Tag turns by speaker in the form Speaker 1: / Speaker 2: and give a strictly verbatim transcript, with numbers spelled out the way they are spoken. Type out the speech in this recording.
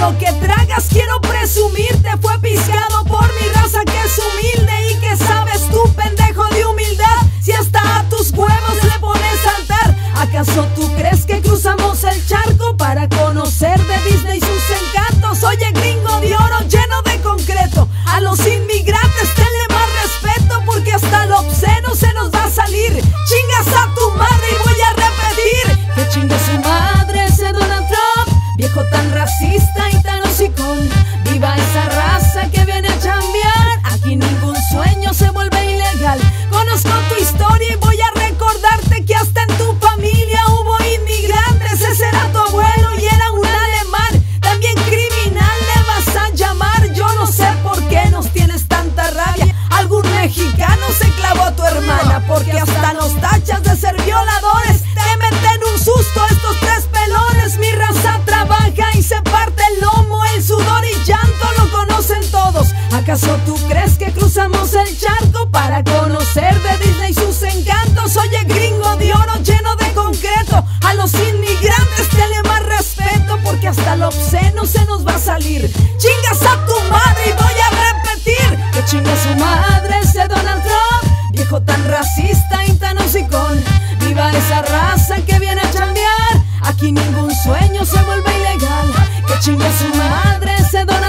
Speaker 1: lo que tragas quiero presumirte fue piscado por mi raza que es humilde. ¿Y que sabes tú, pendejo de humildad? Si hasta a tus huevos le pones altar. ¿Acaso tú crees que cruzamos el charco para conocer de Disney sus encantos? Oye, gringo de oro lleno de concreto, a los inmigrantes tenle más respeto, porque hasta lo obsceno se nos va a salir. Chingas a tu madre y voy a repetir que chingue su madre ese Donald Trump, viejo tan racista y tan hocicón. Viva esa raza que viene a chambear, aquí ningún sueño se vuelve ilegal. Conozco tu historia y voy a recordarte que hasta en tu familia hubo inmigrantes. Ese era tu abuelo y era un alemán, también criminal le vas a llamar. Yo no sé por qué nos tienes tanta rabia. Algún mexicano se clavó a tu hermana, porque hasta nos tachas de ser violadores. Te meten un susto estos tres pelones. Mi raza trabaja y se parte el lomo, el sudor y llanto lo conocen todos. ¿Acaso tú crees que cruzamos el charco para conocer de Disney sus encantos? Oye, gringo de oro lleno de concreto, a los inmigrantes tenle más respeto, porque hasta lo obsceno se nos va a salir. Chingas a tu madre y voy a repetir que chinga su madre ese Donald Trump, viejo tan racista y tan hocicón. Viva esa raza que viene a chambear, aquí ningún sueño se vuelve ilegal. Que chinga su madre ese Donald Trump.